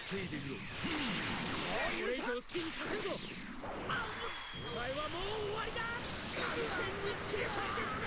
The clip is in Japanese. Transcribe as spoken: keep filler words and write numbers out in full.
防いでみろ。 これ以上好きにさせんぞ。お前はもう終わりだ。完全に切り裂いてしまう。